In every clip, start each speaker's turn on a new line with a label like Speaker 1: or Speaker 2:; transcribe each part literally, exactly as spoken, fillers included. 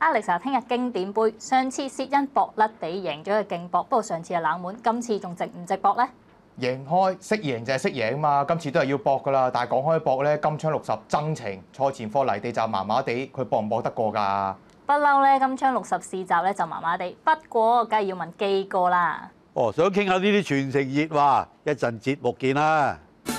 Speaker 1: Alex 聽日經典杯，上次薛恩搏甩地贏咗個勁搏，不過上次係冷門，今次仲值唔值搏呢？
Speaker 2: 贏開識贏就係識贏啊嘛，今次都係要搏噶啦。但係講開搏咧，金槍六十爭情，賽前課泥地就麻麻地，佢搏唔搏得過㗎？
Speaker 1: 不嬲咧，金槍六十試集咧就麻麻地，不過梗係要問基哥啦。
Speaker 3: 哦，想傾下呢啲全城熱話，一陣節目見啦。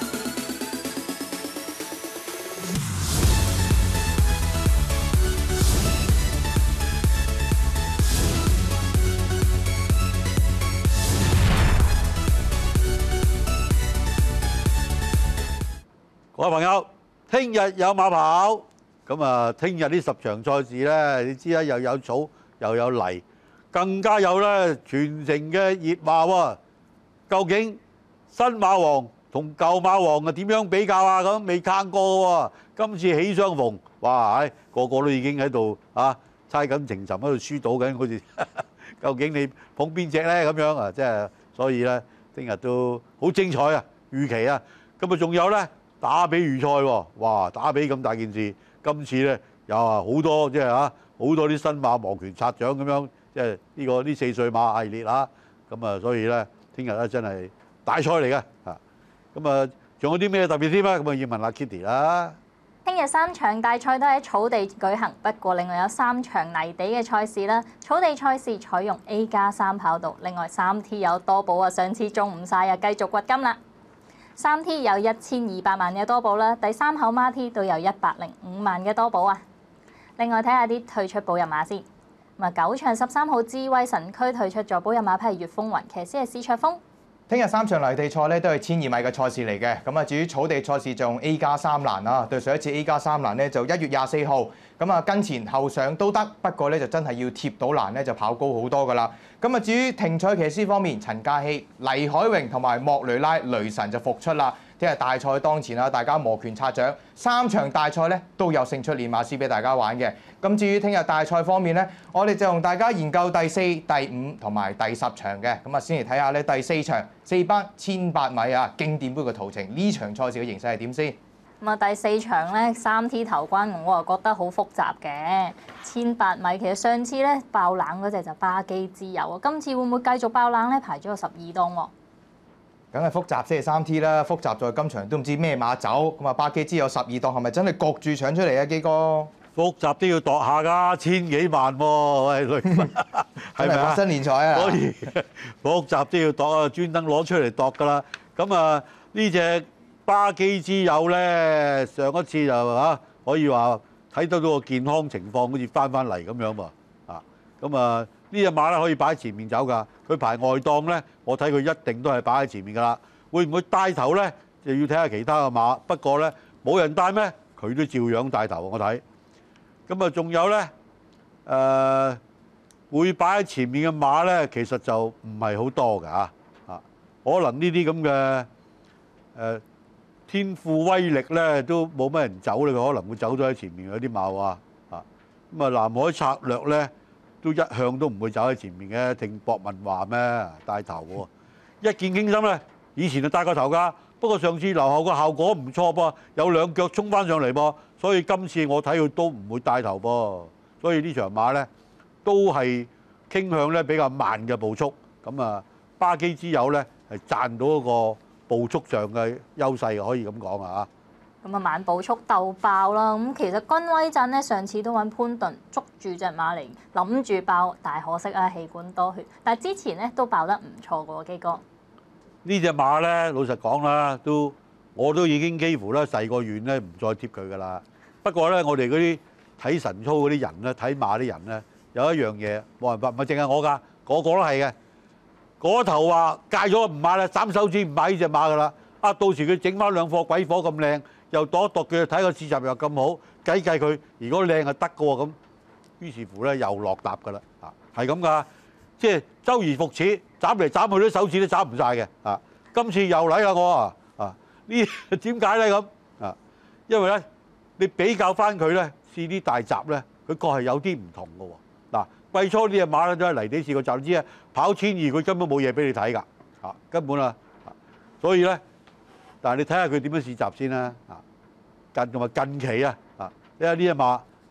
Speaker 3: 各位朋友，聽日有馬跑，咁啊，聽日呢十場賽事咧，你知啦，又有草又有泥，更加有咧全城嘅熱話喎。究竟新馬王同舊馬王啊點樣比較啊？咁未撐過喎，今次起相逢，哇！唉，個個都已經喺度啊，猜緊情尋喺度輸賭緊，好似究竟你捧邊隻咧？咁樣啊，即係所以咧，聽日都好精彩啊，預期啊，咁啊仲有咧。打比預賽喎，哇！打比咁大件事，今次咧有啊好多即係嚇好多啲新馬王權擦掌咁樣，即係呢個呢四歲馬系列啊，咁啊所以咧聽日咧真係大賽嚟嘅嚇，咁啊仲有啲咩特別添啊？咁啊要問阿 Kitty 啦。
Speaker 1: 聽日三場大賽都喺草地舉行，不過另外有三場泥地嘅賽事啦。草地賽事採用 A 加三跑道，另外三 T 有多寶啊，上次中唔晒啊，繼續掘金啦。三 T 有一千二百萬嘅多寶啦，第三口孖 T 都有一百零五萬嘅多寶啊。另外睇下啲退出寶入馬先，咁啊九場十三號智慧神區退出咗寶入馬匹係粵風雲，騎師係史卓峰。
Speaker 2: 聽日三場泥地賽咧都係千二米嘅賽事嚟嘅，咁啊至於草地賽事就用 A 加三欄啊，對上一次 A 加三欄咧就一月廿四號，咁啊跟前後上都得，不過咧就真係要貼到欄咧就跑高好多噶啦。咁啊至於停賽騎師方面，陳嘉熙、黎海榮同埋莫雷拉雷神就復出啦。聽日大賽當前啊，大家摩拳擦掌，三場大賽咧都有勝出練馬師俾大家玩嘅。咁至於聽日大賽方面咧，我哋就同大家研究第四、第五同埋第十場嘅。咁啊，先嚟睇下咧第四場四班千八米啊經典杯嘅途程，呢場賽事嘅形勢係點先？
Speaker 1: 咁啊，第四場咧三 T 頭關，我啊覺得好複雜嘅。千八米其實上次咧爆冷嗰隻就巴基之友啊，今次會唔會繼續爆冷咧？排咗個十二檔喎。
Speaker 2: 梗係複雜先係三 T 啦，複雜在今場都唔知咩馬走，咁啊巴基之友十二檔係咪真係焗住搶出嚟啊？基哥，
Speaker 3: 複雜都要度下㗎，千幾萬喎，喂，女係咪啊？
Speaker 2: 新年賽啊！
Speaker 3: 所以複雜都要度啊，專登攞出嚟度㗎啦。咁啊呢隻巴基之友咧，上一次就嚇可以話睇得到個健康情況好似翻翻嚟咁樣喎，啊咁啊呢隻馬咧可以擺喺前面走㗎，佢排外檔咧，我睇佢一定都係擺喺前面㗎啦。會唔會帶頭咧？就要睇下其他嘅馬。不過咧冇人帶咩，佢都照樣帶頭。我睇咁啊，仲有咧誒會擺喺前面嘅馬咧，其實就唔係好多㗎嚇啊，可能呢啲咁嘅誒。天賦威力咧都冇乜人走咧，佢可能會走咗喺前面嗰啲馬啊，啊咁啊南海策略咧都一向都唔會走喺前面嘅，聽博文話咩帶頭喎，一見傾心咧以前就帶個頭㗎，不過上次留後個效果唔錯噃，有兩腳衝翻上嚟噃，所以今次我睇佢都唔會帶頭噃，所以呢場馬咧都係傾向咧比較慢嘅步速，咁啊巴基之友咧係賺到一個步速上嘅優勢可以咁講啊！
Speaker 1: 咁啊慢步速鬥爆啦！咁其實君威鎮咧上次都揾潘頓捉住隻馬嚟諗住爆，但係可惜啊氣管多血。但係之前咧都爆得唔錯嘅喎，基哥。呢
Speaker 3: 隻馬咧老實講啦，都我都已經幾乎咧誓個願咧唔再貼佢噶啦。不過咧我哋嗰啲睇神操嗰啲人咧睇馬啲人咧有一樣嘢冇辦法，唔係淨係我㗎，個個都係嘅。嗰頭話戒咗唔買啦，斬手指唔買呢隻馬㗎啦。啊，到時佢整翻兩貨鬼火咁靚，又度一度佢睇個試集又咁好，計計佢如果靚就得㗎喎咁。於是乎咧又落搭㗎啦，啊係咁㗎，即係周而復始，斬嚟斬去啲手指都斬唔晒嘅。啊，今次又嚟啦我啊啊呢點解咧咁啊？因為咧你比較翻佢咧試啲大閘咧，佢確係有啲唔同㗎喎。嗱，季初呢隻馬咧都係泥地試過集，你知啊，跑千二佢根本冇嘢俾你睇㗎，啊根本啊，所以咧，但係你睇下佢點樣試集先啦，啊近同埋近期啊，啊睇下呢隻馬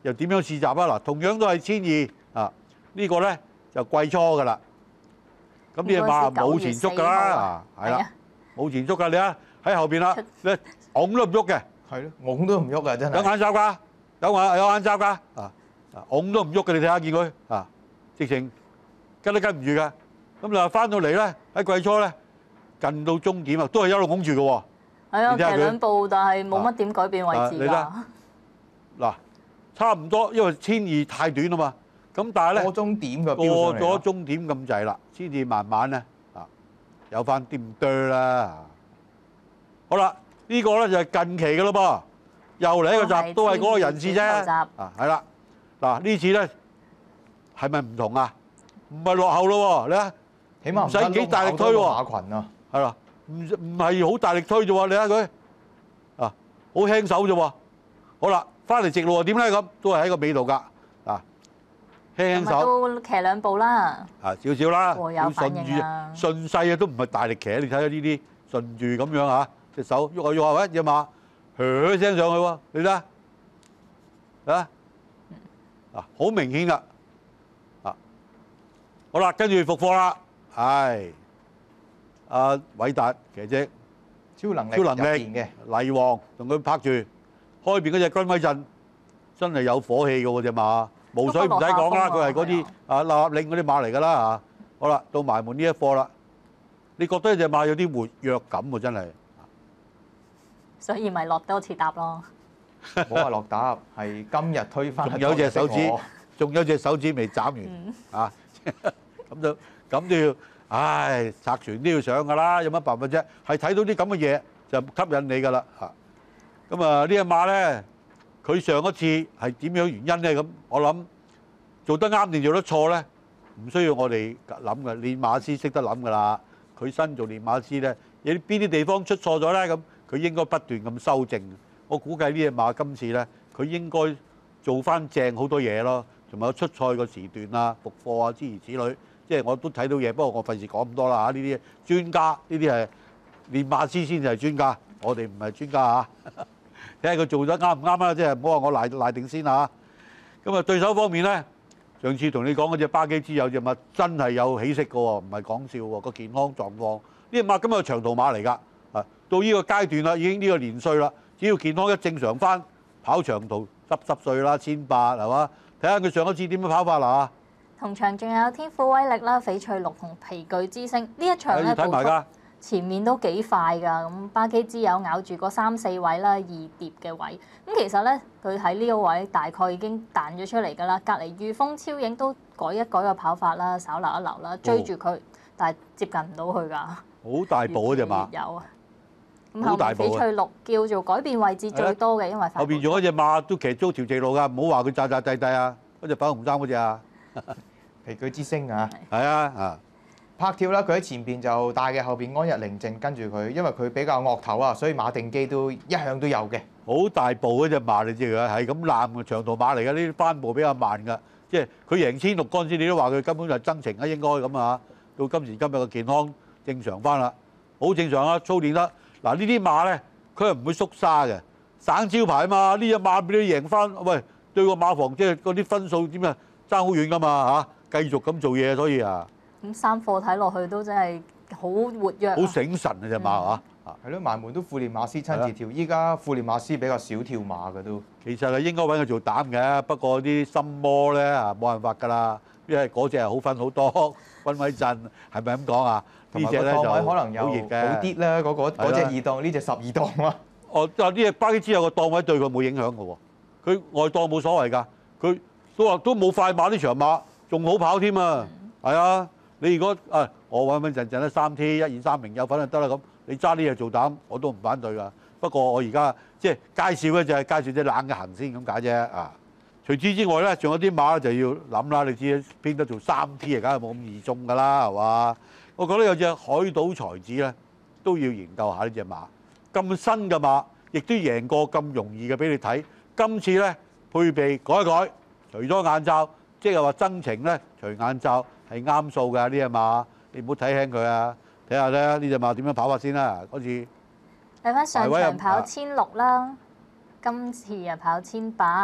Speaker 3: 又點樣試習啊？嗱，同樣都係千二啊，呢個咧就季初㗎啦。咁呢隻馬冇前足㗎啦，係啦，冇前足㗎，你啊喺後邊啦，你拱都唔喐嘅，
Speaker 2: 係咯，拱都唔喐啊，真係。
Speaker 3: 有眼罩㗎，有眼有眼罩㗎，啊啊拱都唔喐嘅，你睇下見佢啊，直情跟都跟唔住㗎。咁嗱翻到嚟咧喺季初咧近到終點啊，都係一路拱住嘅喎。
Speaker 1: 係啊，騎兩步，但係冇乜點改變位置㗎。嗱，
Speaker 3: 差唔多，因為千二太短啊嘛。咁但係咧
Speaker 2: 過終點嘅
Speaker 3: 過咗終點咁滯啦，先至慢慢咧啊有翻啲咁多啦。好啦，呢個咧就係近期嘅咯噃，又嚟一個集，都係嗰個人士啫。啊，係啦，嗱呢次咧係咪唔同啊？唔係落後咯喎，你睇，
Speaker 2: 起碼
Speaker 3: 唔使幾大力推喎。
Speaker 2: 馬群啊，
Speaker 3: 係啦，唔唔係好大力推啫喎，你睇佢啊，好輕手啫喎。好啦，翻嚟直路又點咧？咁都係喺個尾度㗎。嗱，輕輕手
Speaker 1: 都騎兩步啦。
Speaker 3: 啊，少少啦，
Speaker 1: 有反應
Speaker 3: 啊，順勢啊都唔係大力騎，你睇下呢啲順住咁樣嚇，隻手喐下喐下，喂，隻馬噓聲上去喎，你睇下啊，啊好明顯㗎，啊好啦，跟住復課啦，係阿偉達騎隻
Speaker 2: 超能力
Speaker 3: 超能力
Speaker 2: 嘅
Speaker 3: 黎王同佢拍住開邊嗰隻軍威陣，真係有火氣嘅喎隻馬。無水唔使講啦，佢係嗰啲啊立立領嗰啲馬嚟㗎啦嚇。好啦，到埋門呢一課啦，你覺得隻馬有啲活躍感喎，真係。
Speaker 1: 所以咪落多次搭咯。
Speaker 2: 冇話落搭，係今日推翻。
Speaker 3: 仲有隻手指，仲有隻手指未斬完啊！咁就咁都要，唉，拆船都要上㗎啦，有乜辦法啫？係睇到啲咁嘅嘢就吸引你㗎啦嚇。咁啊呢隻馬咧。佢上一次係點樣原因咧？咁我諗做得啱定做得錯咧，唔需要我哋諗嘅。練馬師識得諗㗎啦。佢新做練馬師咧，有邊啲地方出錯咗咧？咁佢應該不斷咁修正。我估計呢隻馬今次咧，佢應該做翻正好多嘢咯，同埋有出賽個時段啊、復課啊諸如此類。即係我都睇到嘢，不過我費事講咁多啦嚇。呢啲專家，呢啲係練馬師先至係專家，我哋唔係專家嚇。睇下佢做得啱唔啱啦，即係唔好話我賴賴定先嚇。咁啊對手方面咧，上次同你講嗰隻巴基之友隻馬真係有起色嘅喎，唔係講笑喎，個健康狀況。呢隻馬今日係長途馬嚟㗎，啊到呢個階段啦，已經呢個年歲啦，只要健康一正常翻，跑長途濕濕碎啦，千八係嘛？睇下佢上一次點樣跑法啦嚇。
Speaker 1: 同場仲有天賦威力啦、翡翠綠同皮具之星呢一場咧，
Speaker 3: 睇埋㗎。
Speaker 1: 前面都幾快㗎，咁巴基之友咬住嗰三四位啦，二疊嘅位，咁其實咧佢喺呢個位大概已經彈咗出嚟㗎啦。隔離御風超影都改一改個跑法啦，稍留一留啦，追住佢，但係接近唔到佢㗎。
Speaker 3: 好大步嗰隻馬。
Speaker 1: 有啊。咁後面翡翠綠叫做改變位置最多嘅，因為
Speaker 3: 後邊仲有一隻馬都騎足條直路㗎，唔好話佢扎扎地地啊，嗰隻粉紅衫嗰隻啊，
Speaker 2: 皮具之星啊。
Speaker 3: 係啊啊！
Speaker 2: 拍跳啦，佢喺前邊就帶嘅，後邊安逸寧靜跟住佢，因為佢比較惡頭啊，所以馬定基都一向都有嘅。
Speaker 3: 好大步嗰隻馬你知佢係咁攬嘅長途馬嚟嘅，呢啲翻步比較慢㗎，即係佢贏千六嗰陣時，你都話佢根本就係增程啊，應該咁啊。到今時今日嘅健康正常翻啦，好正常啊，操練得嗱呢啲馬咧，佢係唔會縮沙嘅，省招牌啊嘛。呢隻馬俾你贏翻，喂對個馬房即係嗰啲分數點啊爭好遠㗎嘛嚇，繼續咁做嘢，所以啊。
Speaker 1: 咁三課睇落去都真係好活躍，
Speaker 3: 好醒神啊隻馬嚇，
Speaker 2: 係咯，埋門都副練馬師親自跳，依家副練馬師比較少跳馬嘅都。
Speaker 3: 其實係應該揾佢做膽嘅，不過啲心魔咧啊冇辦法㗎啦，因為嗰隻係好分好多，軍威陣係咪咁講啊？
Speaker 2: 呢隻咧就可能有好啲啦，嗰個嗰隻二檔，呢隻十二檔啊。
Speaker 3: 哦，啊呢隻巴基之友個檔位對佢冇影響嘅喎，佢外檔冇所謂㗎，佢都話都冇快馬呢場馬，仲好跑添啊，係啊。你如果啊，我穩穩陣陣咧三 T 一二三名有份就得啦咁，你揸呢嘢做膽我都唔反對㗎。不過我而家即係介紹嘅就係介紹隻冷嘅行先咁解啫啊。除此之外咧，仲有啲馬就要諗啦。你知邊得做三 T 啊，梗係冇咁易中㗎啦，係嘛？我覺得有隻海島才子咧都要研究下呢隻馬。咁新嘅馬，亦都贏過咁容易嘅俾你睇。今次咧配備改一改，除咗眼罩，即係話增程咧除眼罩。係啱數㗎呢隻馬，你唔好睇輕佢啊！睇下咧呢隻馬點樣跑法先啦。嗰次
Speaker 1: 睇翻上場跑千六啦，今次啊跑千八，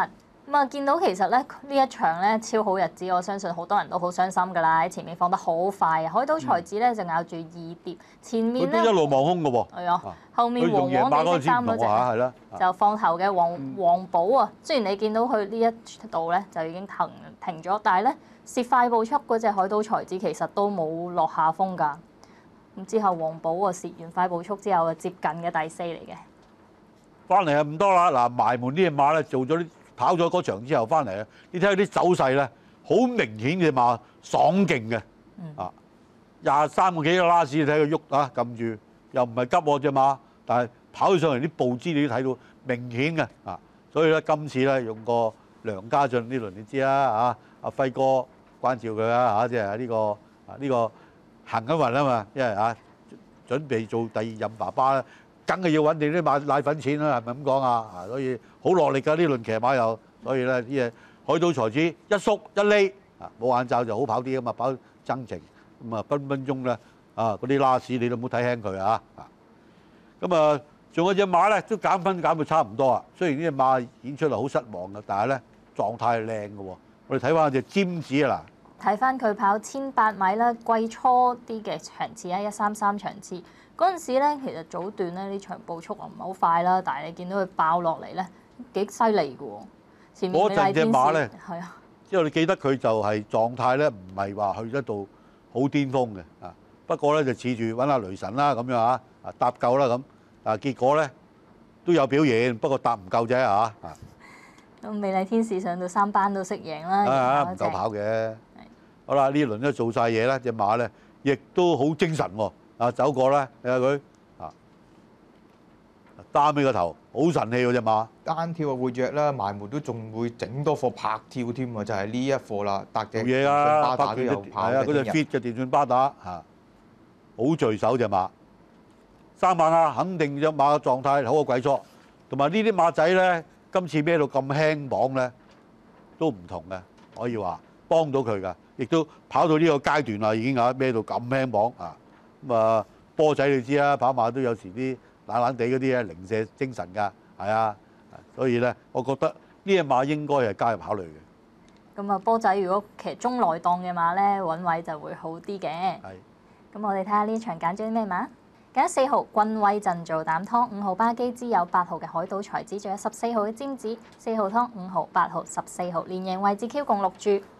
Speaker 1: 咁啊，見到其實咧呢一場咧超好日子，我相信好多人都好傷心㗎啦。喺前面放得好快啊，海島才子咧就咬住二碟，前面咧
Speaker 3: 佢都一路望空嘅喎。
Speaker 1: 係啊，後面黃黃地色衫嗰隻就放頭嘅黃黃寶啊。雖然你見到佢呢一度咧就已經停停咗，但係咧蝕快步速嗰隻海島才子其實都冇落下風㗎。咁之後黃寶啊蝕完快步速之後啊接近嘅第四嚟嘅。
Speaker 3: 翻嚟係唔多啦，嗱埋門呢隻馬咧做咗啲。跑咗嗰場之後翻嚟啊！你睇下啲走勢咧，好明顯嘅馬爽勁嘅，啊廿三個幾個拉士，你睇佢喐啊，撳住又唔係急喎隻馬，但係跑起上嚟啲步姿你都睇到明顯嘅啊！所以咧今次咧用個梁家俊呢輪你知啦啊，阿輝哥關照佢啦嚇，即係呢個啊呢個行緊運啊嘛，因為啊準備做第二任爸爸咧。梗係要穩定啲買奶粉錢啦，係咪咁講啊？啊，所以好落力㗎呢輪騎馬又，所以咧啲嘢海島才子一縮一匿啊，冇眼罩就好跑啲㗎嘛，跑增程咁啊分分鐘咧啊嗰啲拉士你都唔好睇輕佢啊啊！咁啊仲有隻馬咧都減分減到差唔多啊，雖然呢隻馬演出嚟好失望嘅，但係咧狀態係靚嘅喎。我哋睇翻隻尖子啊嗱，
Speaker 1: 睇翻佢跑千八米啦，季初啲嘅場次啊，一三三場次。嗰陣時咧，其實早段咧呢場步速啊唔係好快啦，但係你見到佢爆落嚟咧幾犀利嘅喎。前面
Speaker 3: 嗰陣隻馬咧，
Speaker 1: 係啊，
Speaker 3: 之後你記得佢就係狀態咧，唔係話去得到好巔峰嘅啊。不過咧就似住揾阿雷神啦咁樣啊，啊搭夠啦咁啊，結果咧都有表現，不過搭唔夠啫嚇啊。
Speaker 1: 咁美麗天使上到三班都識贏啦，
Speaker 3: 啊唔夠跑嘅。好啦，呢輪都做晒嘢啦，隻馬咧亦都好精神喎。啊走過咧，睇下佢啊，擔起個頭，好神氣喎隻馬。
Speaker 2: 單跳啊會弱啦，埋門都仲會整多課拍跳添喎，就係呢一課啦，搭隻
Speaker 3: 嘢啊，
Speaker 2: 巴打都有跑
Speaker 3: 係啊，嗰隻 fit 嘅電訊巴打嚇，好聚手隻馬。三馬啊，肯定隻馬嘅狀態好過鬼錯，同埋呢啲馬仔咧，今次孭到咁輕磅咧，都唔同嘅，可以話幫到佢㗎，亦都跑到呢個階段啦，已經啊孭到咁輕磅啊！咁啊，波仔你知啦，跑馬都有時啲懶懶地嗰啲咧，零舍精神㗎，係啊，所以咧，我覺得呢隻馬應該係加入考慮嘅。
Speaker 1: 咁啊，波仔如果騎中內檔嘅馬咧，穩位就會好啲嘅。係。咁我哋睇下呢場揀咗啲咩馬？揀四號君威鎮做膽湯，五號巴基之友，八號嘅海島才子，仲有十四號嘅尖子，四號湯，五號、八號、十四號連贏位置 Q 共六注。